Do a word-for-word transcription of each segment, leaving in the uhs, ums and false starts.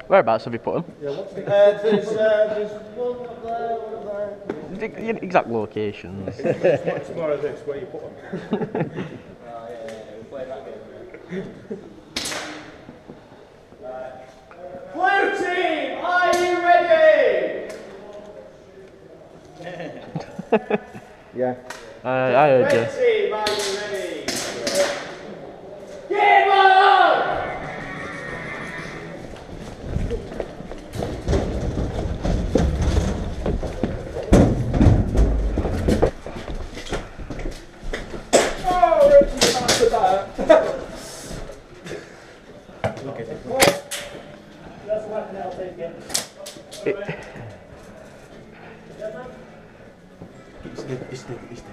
Whereabouts have you put them? Yeah, what's the... Uh, there's, uh, there's one up there, one up there. The exact locations. It's more of this, where you put them. Oh, yeah, yeah, yeah, we'll play that game. Blue team, are you ready? Yeah. I, I heard you. Red team, are you ready? Game on! Oh, red team after that. Look at it. That's what now take it. İşte, işte, işte.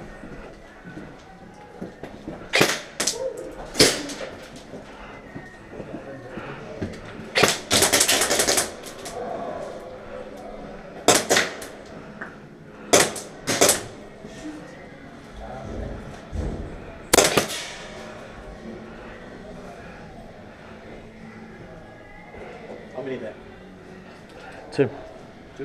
How many there? Two. Two?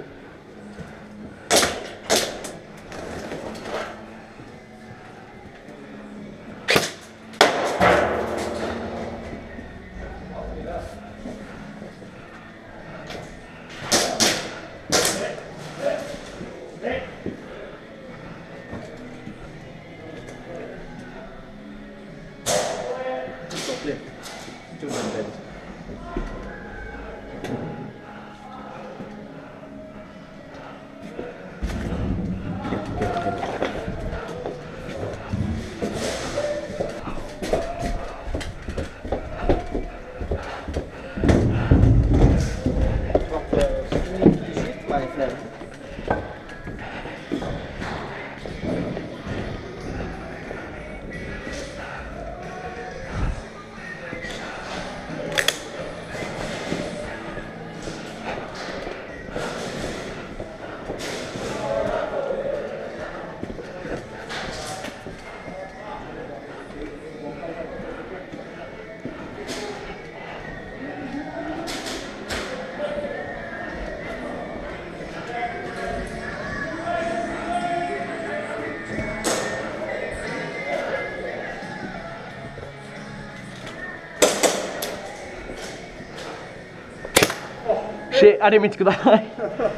Shit, I didn't mean to go that high.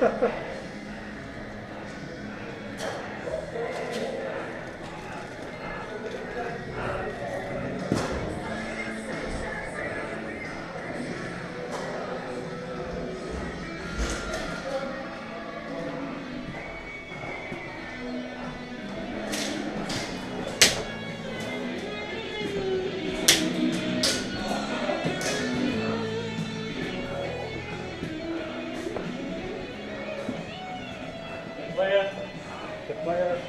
Player. The player.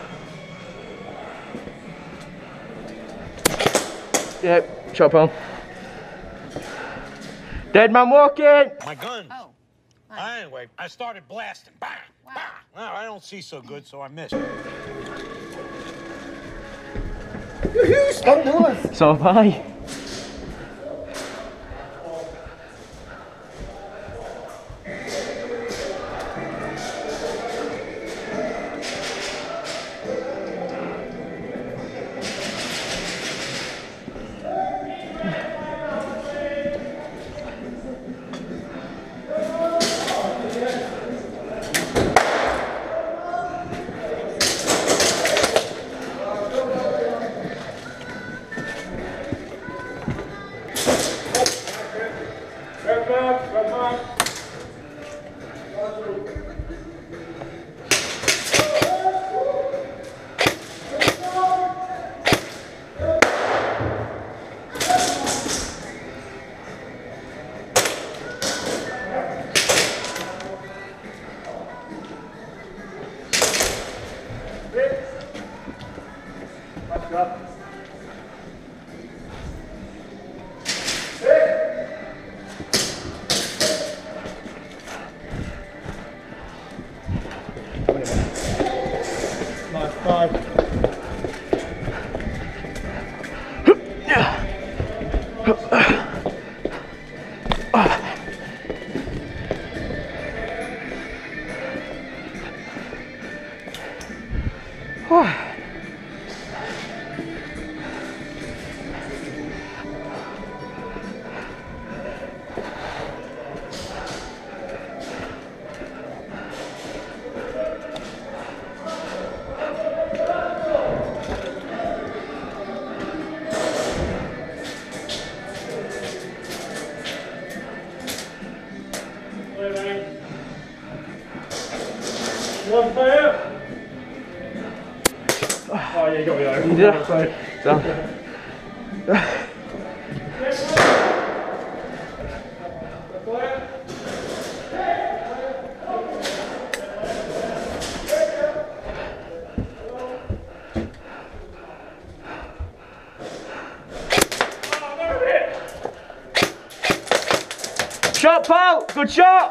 Yep, shot pole. Dead man walking! My guns. Oh. Anyway, I started blasting. Bang! Wow. Bang! Well, I don't see so good, so I missed. Stop doing. So have I. One player. Oh yeah, you got me there. You did it. So. Shot, Paul! Good shot!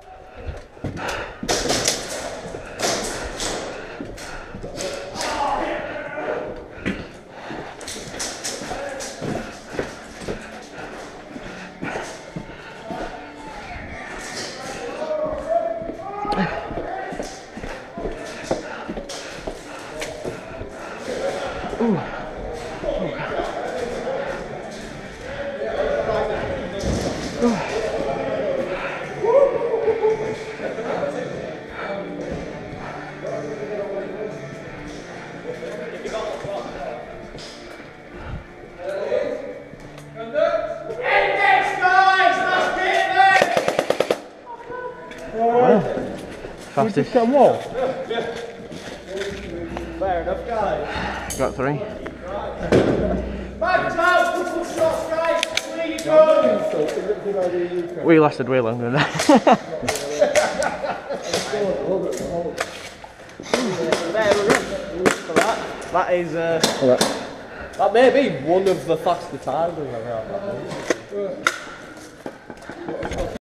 Ooh. Ooh. Fastest. Get more. Fair enough, guys. Got three. Back out, triple shots, guys. Three goals. We lasted way longer than that. That is, uh, that may be one of the faster times we've ever had.